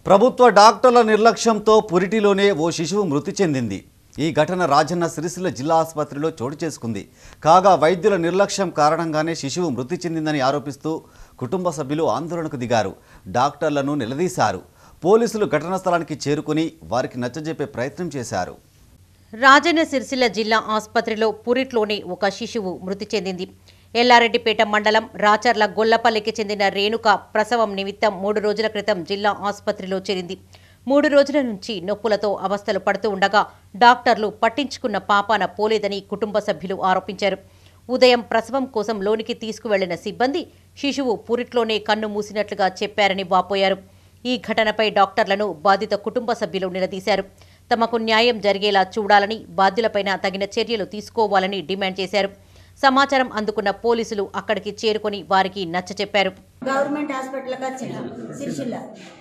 ప్రభుత్వ డాక్టర్ల నిర్లక్ష్యంతో పురిటిలోనే ఓ శిశువు మృతి చెందింది. ఈ ఘటన రాజన్న సిరిసిల్ల జిల్లా ఆసుపత్రిలో చోటు చేసుకుంది. కాగా వైద్యుల నిర్లక్ష్యం కారణంగానే శిశువు మృతి చెందిందని ఆరోపిస్తూ కుటుంబ సభ్యులు ఆందోళనకు దిగారు. డాక్టర్లను నిలదీశారు. పోలీసులు ఘటనా స్థలానికి చేరుకుని వారికి నచ్చజెప్పే ప్రయత్నం చేశారు. రాజన్న సిరిసిల్ల జిల్లా ఆసుపత్రిలో పురిట్లోనే ఒక శిశువు మృతి చెందింది. ఎల్లారెడ్డిపేట మండలం రాచర్ల గొల్లపల్లికి చెందిన రేణుక ప్రసవం నిమిత్తం 3 రోజుల క్రితం జిల్లా ఆసుపత్రిలో చేరింది. 3 రోజుల నుంచి నొప్పులతో అవస్థలు పడుతూ ఉండగా డాక్టర్లు పట్టించుకున్న పాపాన పోలేదని కుటుంబ సభ్యులు ఆరోపించారు. ఉదయం ప్రసవం కోసం లోనికి తీసుకువెళ్లిన సిబ్బంది శిశువు పురిట్లోనే కన్ను మూసినట్లుగా చెప్పారని వాపోయారు. ఈ ఘటనపై డాక్టర్లను బాధిత కుటుంబ సభ్యులు నిలదీశారు. తమకు న్యాయం జరిగేలా చూడాలని, బాధ్యులపైన తగిన చర్యలు తీసుకోవాలని డిమాండ్ చేశారు. సమాచారం అందుకున్న పోలీసులు అక్కడికి చేరుకొని వారికి నచ్చచెప్పారు. గవర్నమెంట్ హాస్పిటల్కి వచ్చిన సిరిసిల్ల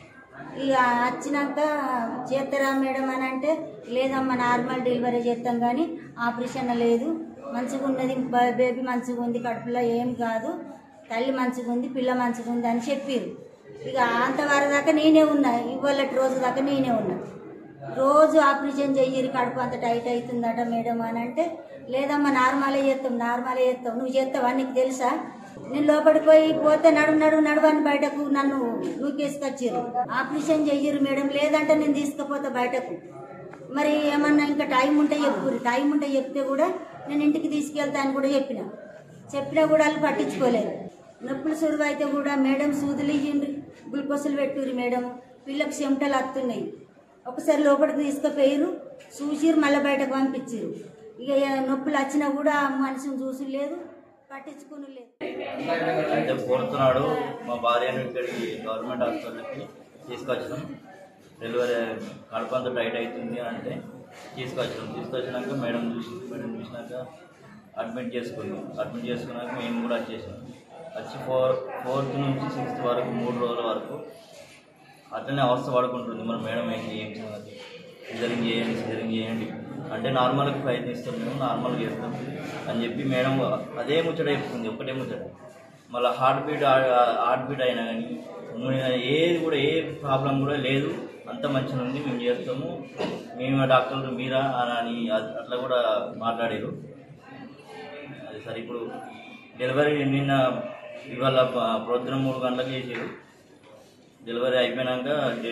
ఇక వచ్చినాక చేస్తారా మేడం అని అంటే, లేదమ్మా నార్మల్ డెలివరీ చేస్తాం కానీ ఆపరేషన్ లేదు, మంచిగా ఉన్నది, బేబీ మంచిగా ఉంది, కడుపులో ఏం కాదు, తల్లి మంచిగా ఉంది, పిల్ల మంచిగా ఉంది అని చెప్పారు. ఇక అంతవరకు దాకా నేనే ఉన్నా, ఇవాళ రోజు దాకా నేనే ఉన్నా. రోజు ఆపరేషన్ చెయ్యరు, కడుపు అంత టైట్ అవుతుందట మేడం అని అంటే, లేదమ్మా నార్మలే చేస్తాం, నువ్వు చేస్తావా, నీకు తెలుసా, నేను లోపలికి పోతే నడువని బయటకు నన్ను నూకేసుకొచ్చారు. ఆపరేషన్ చెయ్యరు మేడం, లేదంటే నేను తీసుకుపోతా బయటకు, మరి ఏమన్నా ఇంకా టైం ఉంటే చెప్పురు, టైం ఉంటే చెప్తే కూడా నేను ఇంటికి తీసుకెళ్తా అని కూడా చెప్పినా కూడా వాళ్ళు పట్టించుకోలేదు. నొప్పులు సురువు అయితే కూడా మేడం సూదులు ఇయ్యండి, గ్లూకోజులు పెట్టుర్రు మేడం, పిల్లలకు చెమటలు వస్తున్నాయి, ఒకసారి లోపలికి తీసుకుపోయారు, చూసిరు, మళ్ళీ బయటకు పంపించారు. ఇక నొప్పులు వచ్చినా కూడా మనిషిని చూసి లేదు, పట్టించుకుని లేదు. అయితే కోరుతున్నాడు మా భార్యను ఇక్కడికి గవర్నమెంట్ హాస్పిటల్కి తీసుకొచ్చినాం, డెలివరీ కడుపు అంతా టైట్ అవుతుంది అంటే తీసుకొచ్చినాక మేడం చూసినాక అడ్మిట్ చేసుకున్నాక మేము కూడా వచ్చేసాం. వచ్చి 4th నుంచి 6th వరకు 3 రోజుల వరకు అట్లనే అవస్థ పడుకుంటుంది. మన మేడం ఏం సంగతి, సిజరింగ్ చేయండి అంటే నార్మల్గా ప్రయత్నిస్తాం, మేము నార్మల్గా చేస్తాం అని చెప్పి మేడం అదే ముచ్చట చెప్తుంది, ఒకటే ముచ్చట. మళ్ళీ హార్ట్ బీట్ అయినా కానీ ఏది కూడా ఏ ప్రాబ్లం కూడా లేదు, అంత మంచిగా ఉంది, మేము చేస్తాము, మేము డాక్టర్లు మీరా అని అట్లా కూడా మాట్లాడారు. అది సరే. ఇప్పుడు డెలివరీ ఇవాళ ప్రొద్దున 3 గంటలకు చేసారు. డెలివరీ అయిపోయినాక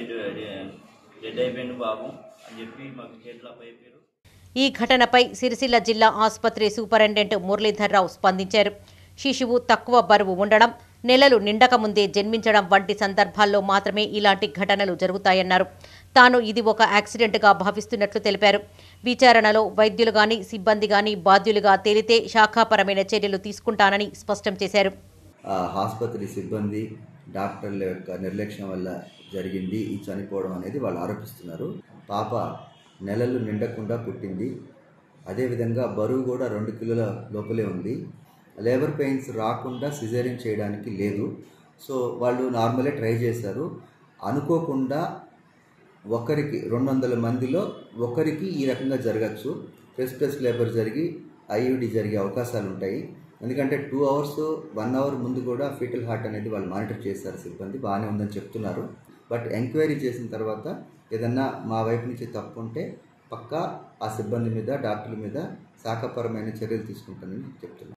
డెడ్ అయిపోయింది బాబు అని చెప్పి మాకు చేతులు అప్పచెప్పారు. ఈ ఘటనపై సిరిసిల్ల జిల్లా ఆసుపత్రి సూపరింటెండెంట్ మురళీధర్రావు స్పందించారు. శిశువు తక్కువ బరువు ఉండడం, నెలలు నిండకముందే జన్మించడం వంటి సందర్భాల్లో మాత్రమే ఇలాంటి ఘటనలు జరుగుతాయన్నారు. తాను ఇది ఒక యాక్సిడెంట్గా భావిస్తున్నట్లు తెలిపారు. విచారణలో వైద్యులు గాని సిబ్బంది గాని బాధ్యులుగా తేలితే శాఖాపరమైన చర్యలు తీసుకుంటానని స్పష్టం చేశారు. ఆసుపత్రి సిబ్బంది డాక్టర్ల యొక్క నిర్లక్ష్యం వల్ల జరిగింది ఈ చనిపోవడం అనేది వాళ్ళు ఆరోపిస్తున్నారు. పాప నెలలు నిండకుండా పుట్టింది, అదేవిధంగా బరువు కూడా 2 కిలోల లోపలే ఉంది. లేబర్ పెయిన్స్ రాకుండా సిజేరియన్ చేయడానికి లేదు. సో వాళ్ళు నార్మలే ట్రై చేశారు. అనుకోకుండా ఒకరికి 200 మందిలో ఒకరికి ఈ రకంగా జరగచ్చు. ప్రెస్ లేబర్ జరిగి ఐయుడి జరిగే అవకాశాలు ఉంటాయి. ఎందుకంటే 2 hours 1 hour ముందు కూడా ఫీటల్ హార్ట్ అనేది వాళ్ళు మానిటర్ చేశారు సిబ్బంది, బాగానే ఉందని చెప్తున్నారు. బట్ ఎంక్వైరీ చేసిన తర్వాత ఏదన్నా మా వైపు నుంచి తప్పు ఉంటే పక్కా ఆ సిబ్బంది మీద డాక్టర్ల మీద శాఖాపరమైన చర్యలు తీసుకుంటానని చెప్తున్నారు.